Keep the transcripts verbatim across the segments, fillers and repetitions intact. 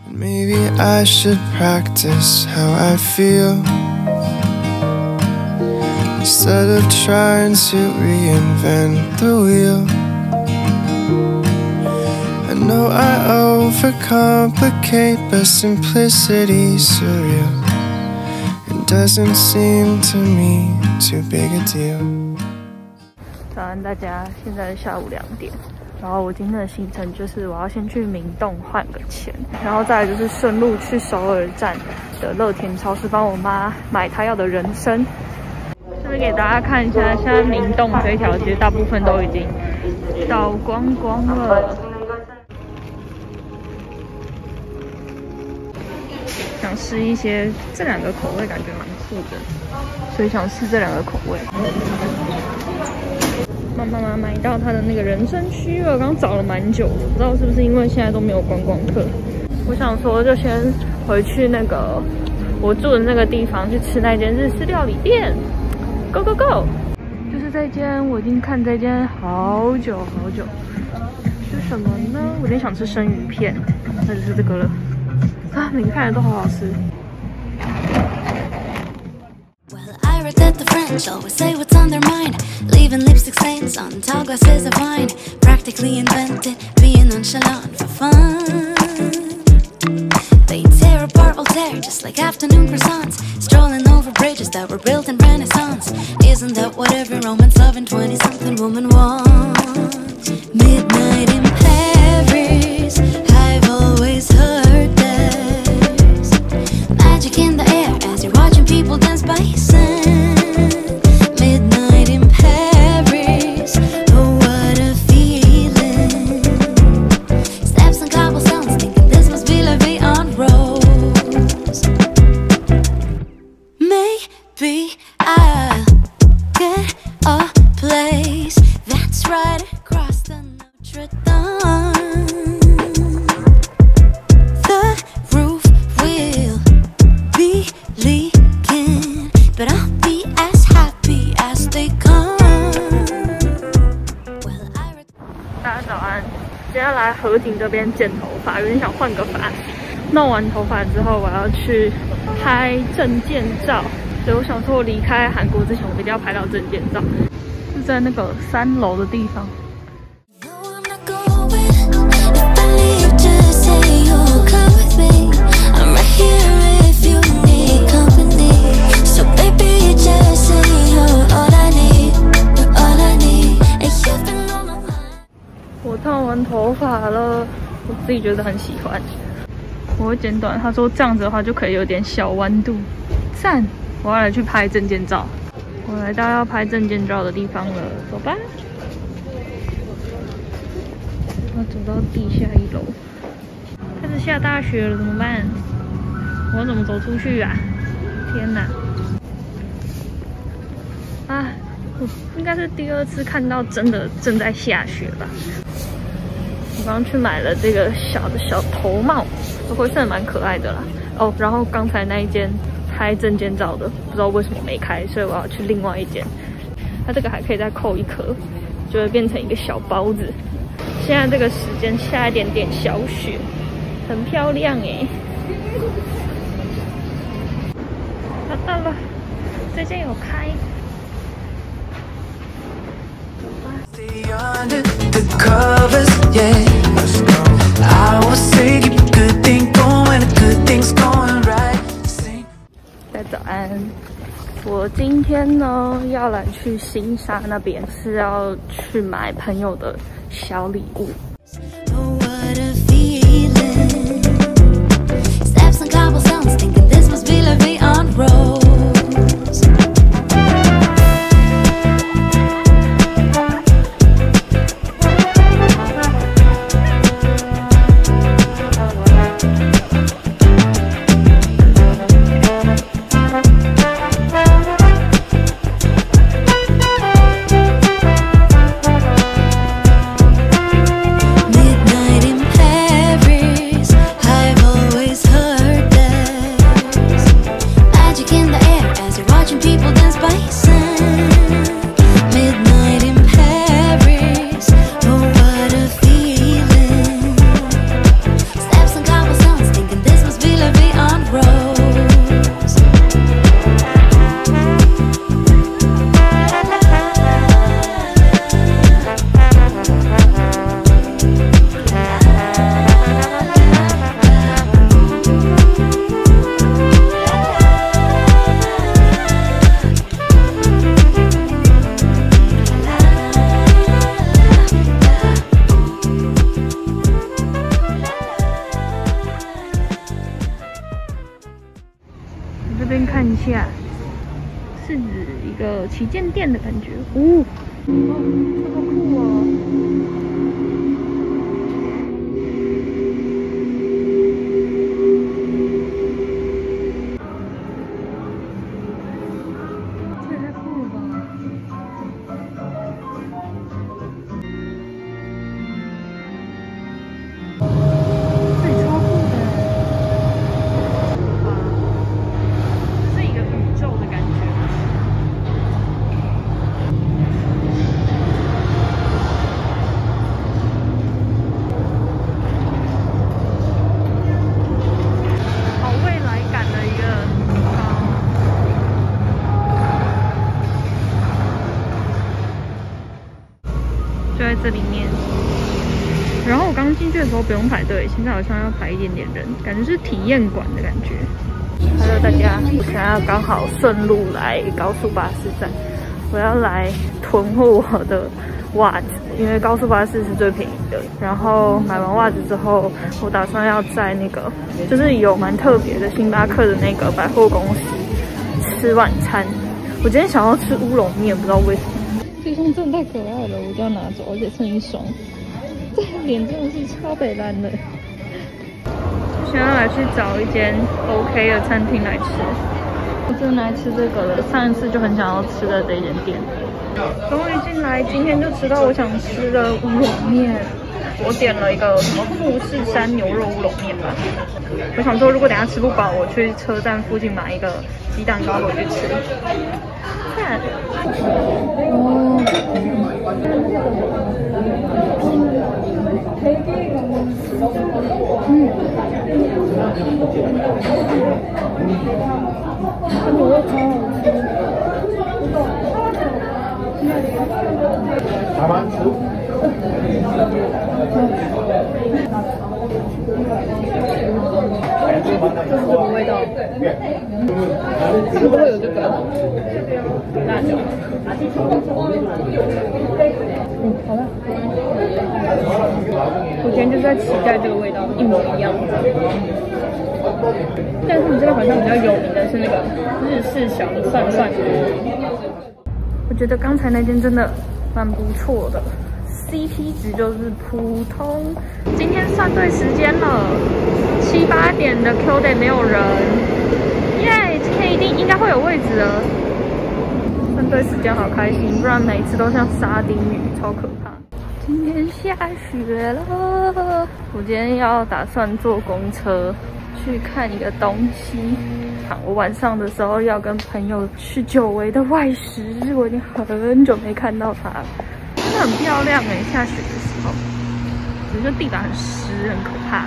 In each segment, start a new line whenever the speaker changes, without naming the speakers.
Maybe I should practice how I feel instead of trying to reinvent the wheel. I know I overcomplicate, but simplicity's surreal. It doesn't seem to me too big a deal.
早安，大家！现在下午两点。然后我今天的行程就是我要先去明洞换个钱，然后再来就是顺路去首尔站的乐天超市帮我妈买她要的人参。这边给大家看一下，现在明洞这一条街大部分都已经倒光光了。想试一些这两个口味，感觉蛮酷的，所以想试这两个口味。妈妈妈买到她的那个人参须了，刚找了蛮久的，不知道是不是因为现在都没有观光客。我想说就先回去那个我住的那个地方去吃那间日式料理店 ，Go Go Go！ 就是这间，我已经看这间好久好久。是什么呢？我有点想吃生鱼片，那就是这个了。啊，每个看着都好好吃。
That the French always say what's on their mind, leaving lipstick stains on tall glasses of wine. Practically invented being nonchalant for fun. They tear apart Voltaire just like afternoon croissants, strolling over bridges that were built in Renaissance. Isn't that what every romance loving twenty-something woman wants? Midnight in Paris, I've always heard there's magic in the air as you're watching people dance by sand.
河景这边剪头发，有点想换个发型。弄完头发之后，我要去拍证件照，所以我想说，我离开韩国之前，我一定要拍到证件照。是在那个三楼的地方。我烫完头发了，我自己觉得很喜欢。我会剪短，他说这样子的话就可以有点小弯度，赞！我要来去拍证件照。我来到要拍证件照的地方了，走吧。我走到地下一楼，开始下大雪了，怎么办？我要怎么走出去啊？天哪！啊，我应该是第二次看到真的正在下雪吧。我刚去买了这个小的小头帽，这灰色蛮可爱的啦。哦，然后刚才那一间拍证件照的，不知道为什么没开，所以我要去另外一间。它这个还可以再扣一颗，就会变成一个小包子。现在这个时间下一点点小雪，很漂亮哎。找到了，这间有开。
The covers, yeah. I will say keep a good thing going, a good thing's going right.
大家早安，我今天呢要来去新沙那边，是要去买朋友的小礼物。 看一下，是指一个旗舰店的感觉。哦，哦，这个酷哦！这也太酷了吧！这也超酷的。 就在这里面，然后我刚进去的时候不用排队，现在好像要排一点点人，感觉是体验馆的感觉。Hello， 大家，我现在刚好顺路来高速巴士站，我要来囤货我的袜子，因为高速巴士是最便宜的。然后买完袜子之后，我打算要在那个就是有蛮特别的星巴克的那个百货公司吃晚餐。我今天想要吃乌龙面，不知道为什么。 这双真的太可爱了，我就要拿走，而且剩一双。这脸真的是超北蓝的。现在来去找一间 OK 的餐厅来吃。我真的来吃这个了，上一次就很想要吃的这间店。终于进来，今天就吃到我想吃的乌龙面。我点了一个什么富士山牛肉乌龙面吧。我想说，如果等下吃不饱，我去车站附近买一个鸡蛋糕回去吃。看，哦，嗯，这牛肉超好吃。好吗？这是什么味道？是不是会有这个辣椒？嗯，好辣。我今天就是在期待这个味道一模一样。但是他们这个好像比较有名的是那个日式小的涮涮锅。我觉得刚才那间真的蛮不错的。 C P 值就是普通。今天算对时间了，七八点的 Q day 没有人，耶！今天一定应该会有位置了。算对时间好开心，不然每次都像沙丁鱼，超可怕。今天下雪了，我今天要打算坐公车去看一个东西。我晚上的时候要跟朋友去久违的外食，我已经很久没看到它了。 真的很漂亮哎，下雪的时候，只是地板很湿，很可怕。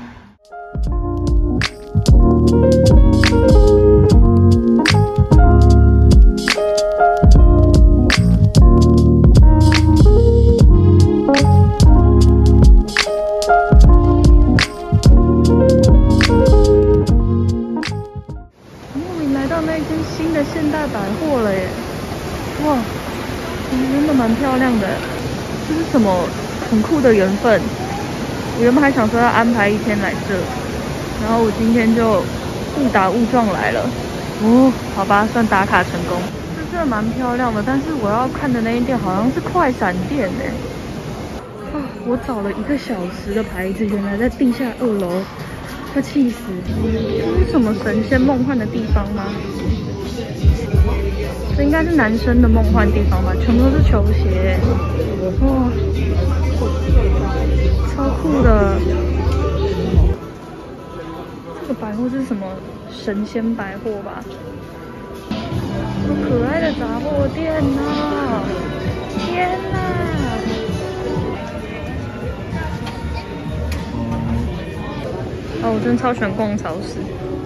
终于来到那间新的现代百货了耶！哇！ 真的蛮漂亮的，这是什么很酷的缘分？我原本还想说要安排一天来这，然后我今天就误打误撞来了。哦，好吧，算打卡成功。这真的蛮漂亮的，但是我要看的那间店好像是快闪店哎。啊，我找了一个小时的牌子，原来在地下二楼，快气死！这是什么神仙梦幻的地方吗？ 这应该是男生的梦幻地方吧，全部都是球鞋，哇，超酷的！这个百货是什么神仙百货吧？好可爱的杂货店啊！天哪！哦，我真的超喜欢逛超市，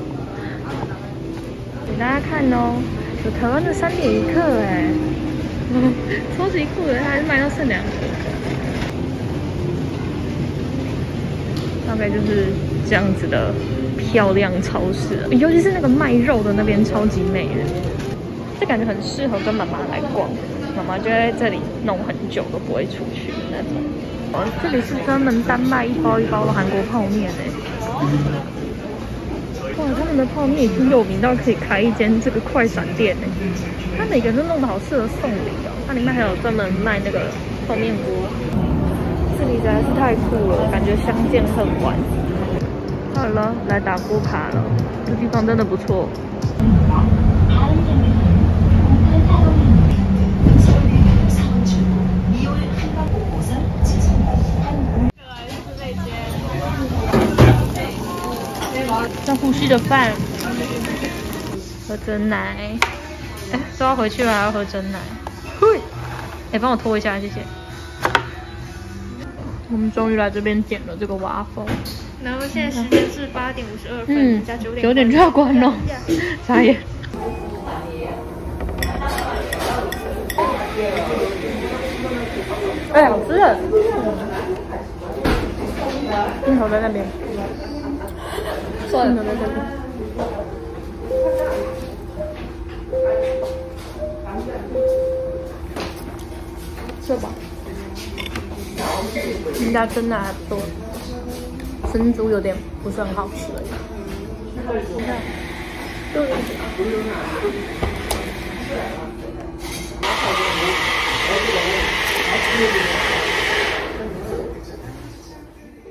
给大家看哦。 有台湾的三点一克哎，超级酷的，它还是卖到剩两盒。大概就是这样子的漂亮超市，尤其是那个卖肉的那边超级美的，这感觉很适合跟妈妈来逛，妈妈就在这里弄很久都不会出去的那种。哦，这里是专门单卖一包一包的韩国泡面哎。哇，他们们的泡面已经有名到可以开一间这个快闪店呢。它每个都弄得好适合送礼哦。它里面还有专门卖那个泡面锅，这里实在是太酷了，感觉相见恨晚。好了，来打锅卡了，这地方真的不错。像呼吸的饭，喝真奶。哎，都要回去了，还要喝真奶。嘿，哎，帮我拖一下，谢谢。我们终于来这边点了这个瓦粉。
然后现在时间是八点五十二分，
嗯，
加九点
九点就要关了，傻眼。哎，好吃的。镜头在那边。镜头在这边。吃吧。人家真的还不错。珍珠有点不是很好吃而已。你看，对。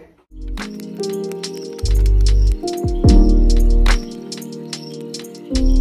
Thank you.